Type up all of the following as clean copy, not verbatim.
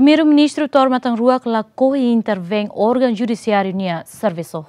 Primeiro-Ministro Tormatang Ruak lakohi intervém órgão judiciário nia serviço.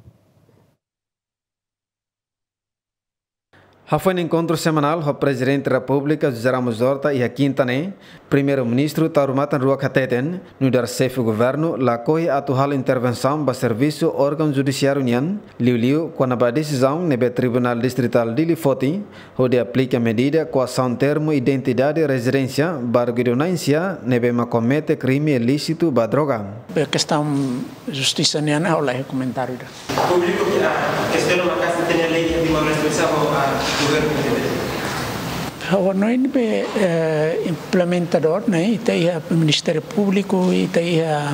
Foi um encontro semanal com o Presidente da República, José Ramos Horta, e a quinta-feira, Primeiro-Ministro Tormatang Ruak Hateten, no dar chefe do governo, lakohi atual intervenção para serviço órgão judiciário nian, liu quando a decisão nebe Tribunal Distrital de Lifoti, onde aplica medida coação termo identidade e residência, barguidonância nebe comete crime ilícito ba droga. A questão justiça nian é o comentário. Público que a questão uma casa tem a lei de uma responsável a Nós implementador, né? Tem o Ministério Público, tem a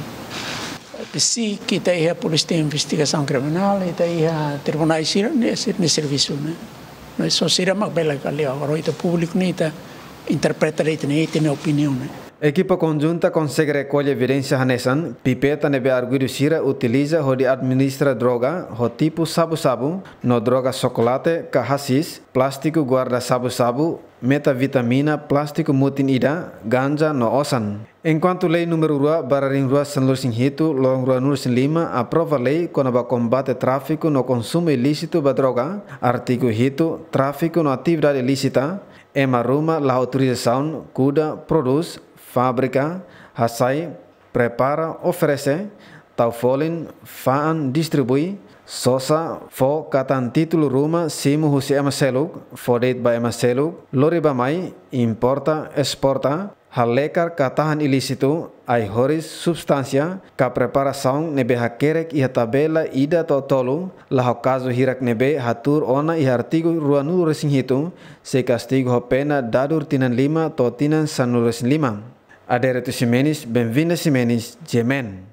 PSIC, tem a Polícia de Investigação Criminal, tem a Tribunais de Serviço, né? Nós só se rama bela ali agora o público nem tá interpreta aí tem opinião, né? Equipa conjunta consegue recolher evidência hanesan, pipeta nebe arguido sira utiliza onde administra droga, o tipo sabu-sabu, no droga chocolate, kahassis, plástico guarda sabu-sabu, metavitamina, plástico mutinida, ganja no osan. Enquanto lei número 2, bararing rua Sanlusin Hitu, long rua Nurusin 5, aprova lei quando vai combate tráfico no consumo ilícito da droga, artigo Hitu, tráfico no atividade ilícita, emaruma la autorização, cuida, produz, fábrica, hasai, prepara, oferece, taufolin, faan, distribui, sosa, fo, katan título ruma, simu husi emaseluk, fodet ba emaseluk, loriba mai, importa, exporta, halekar katahan ilícito, ai horis substância, ka preparação nebe hakerek e tabela ida totolu, la caso hirak nebe hatur ona e artigo ruanul resinhitu, se castigo ho pena dadur tinan 5 to tinan sanul resin 5. Adere tu Simenis, bem-vindo Simenis, Jemen.